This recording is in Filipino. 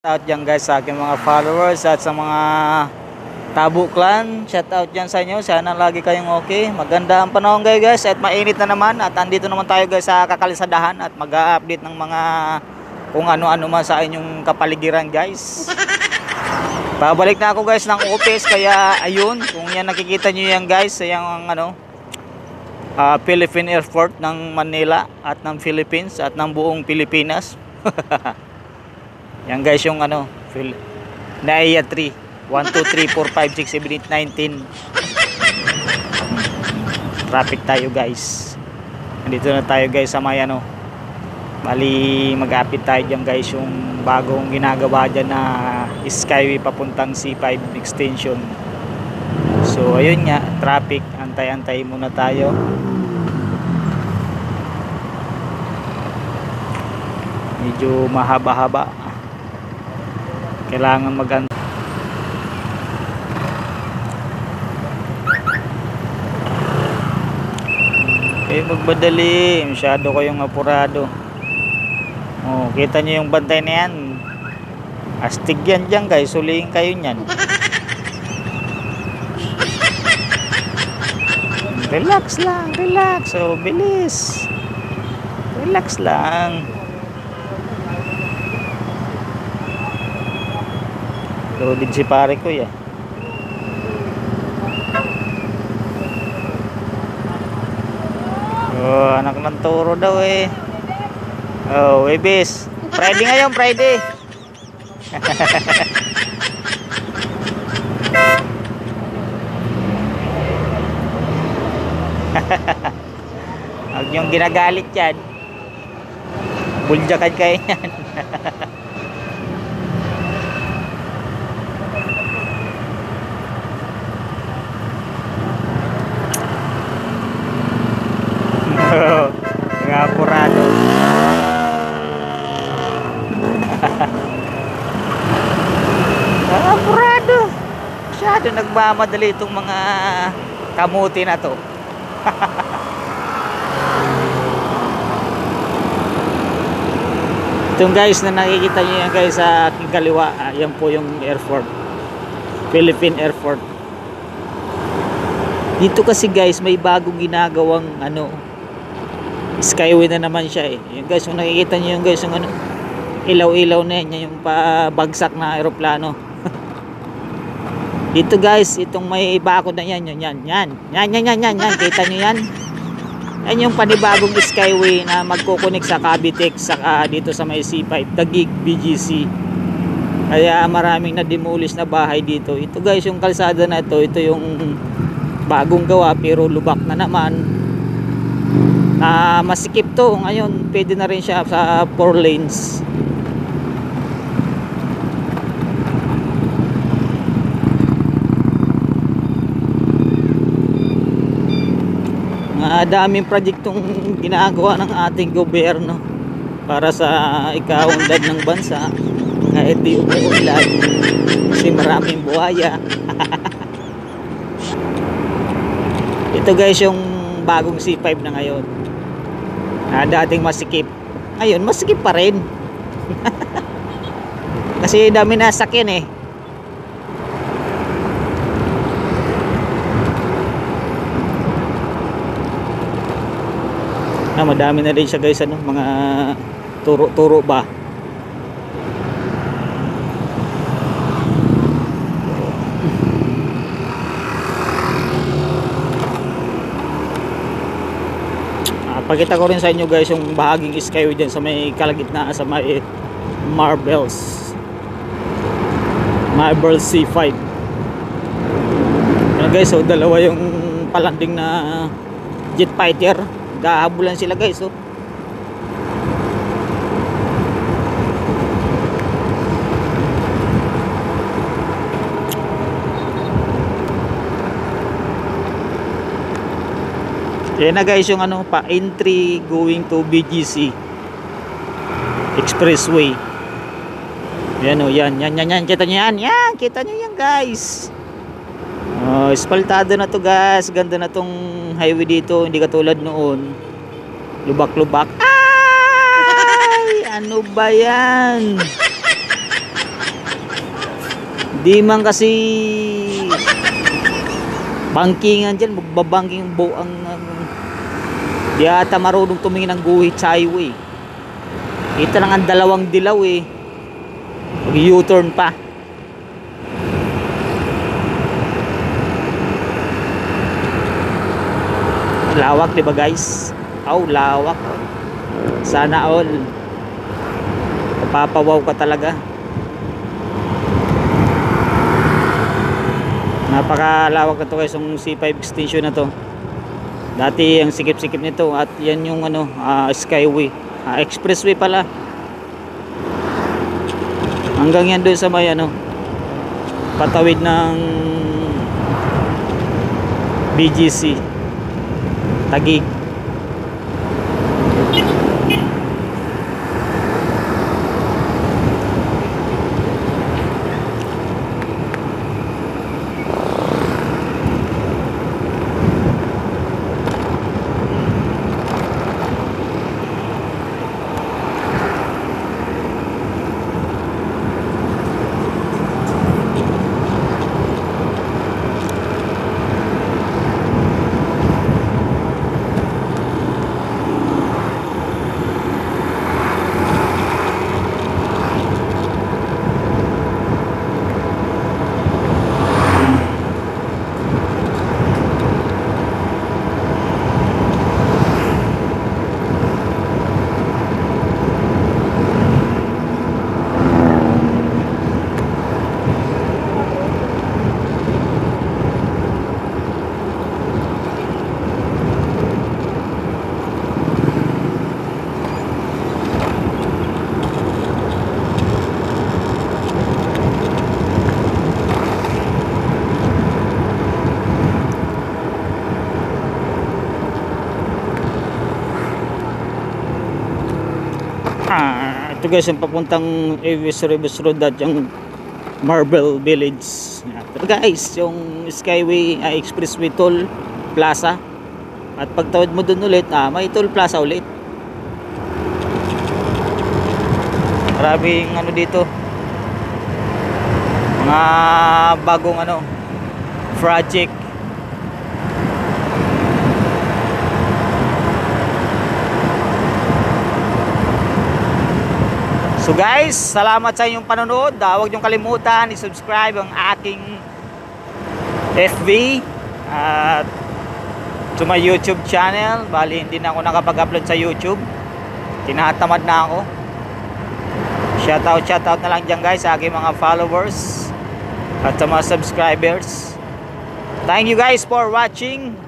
Out dyan guys sa aking mga followers at sa mga Tabo Clan. Shout out dyan sa inyo. Sana lagi kayong okay. Maganda ang panahon guys at mainit na naman. At andito naman tayo guys sa Kakalisadahan at mag-a-update ng mga kung ano-ano man sa inyong kapaligiran guys. Babalik na ako guys ng office. Kaya ayun, kung yan nakikita nyo yan guys, yung Philippine Airport ng Manila at ng Philippines at ng buong Pilipinas. Yan guys yung NAIA 3 1, 2, 3, 4, 5, 6, 7, 8, 19. Traffic tayo guys. Nandito na tayo guys sa may bali mag-apit tayo dyan guys yung bagong ginagawa dyan na Skyway papuntang C5 extension. So ayun nga, traffic, antay-antay muna tayo. Medyo mahaba-haba. Kailangan magbadali, masyado kayong apurado. Oh, kita nyo yung bantay na yan. Astig yan dyan guys, sulihin kayo nyan. Relax lang, relax. So, bilis. Relax lang. Loaded si pare ko ya. Oh, anak ng turo daw eh. Oh, Webis. Friday ngayon, Friday. Huwag yung ginagalit yan. Buljakan kayo yan. Mga apurado. Mga apurado. Masyado nagmamadali itong mga kamuti na to. Itong guys na nakikita nyo yan guys sa aking kaliwa, yan po yung airport, Philippine Airport. Dito kasi guys may bagong ginagawang Skyway na naman siya eh. Yung guys, kung nakikita nyo yung guys, yung ilaw-ilaw na yan, yung pabagsak na aeroplano. Dito guys, itong may bakod na yan, yan. Kita nyo yan? Yan yung panibagong Skyway na magkukunik sa Cavite, dito sa may C5, Taguig, BGC. Kaya maraming na-demolish na bahay dito. Ito guys, yung kalsada na ito yung bagong gawa pero lubak na naman. Masikip to ngayon, pwede na rin siya sa 4 lanes. Daming proyektong ginagawa ng ating gobyerno para sa ikaunlad ng bansa kahit di umuulan kasi maraming buhaya. Ito guys yung bagong C5 na ngayon. Dating masikip, ngayon masikip pa rin. Kasi dami na sakyan eh. Madami na rin siya guys, mga turo-turo ba. Pakita ko rin sa inyo guys yung bahaging Skyway dyan sa may kalagitnaan sa may Marble C5. Guys, so dalawa yung palanding na jet fighter, gahabulan sila guys. Yan na guys yung pa entry going to BGC Expressway. Yan yan kita nyo yan. Kita nyo yan guys. Espaltado na to guys. Ganda na tong highway dito, hindi katulad noon lubak-lubak. Ay, ano ba yan? Di man kasi bankingan dyan, magbabangking ang di ata marunong tumingin ng guhit sa highway. Ito lang ang dalawang dilaw eh. Mag U-turn pa. Lawak diba guys? Lawak. Sana all. Papawaw ka talaga. Napakalawak na to guys, yung C5 extension na to. Dati ang sikip-sikip nito at yan yung skyway, expressway pala. Hanggang yan doon sa may patawid ng BGC Taguig. Ito guys yung papuntang Avis Rivers Road at yung Marble Village. Ito guys yung Skyway Expressway Toll Plaza. At pagtawid mo dun ulit may Toll Plaza ulit. Maraming dito, mga bagong project. So guys, salamat sa inyong panonood. Huwag niyong kalimutan i-subscribe ang aking FB at to my YouTube channel. Bali hindi na ako nakapag-upload sa YouTube. Tinatamad na ako. Shoutout na lang dyan guys sa aking mga followers at sa mga subscribers. Thank you guys for watching.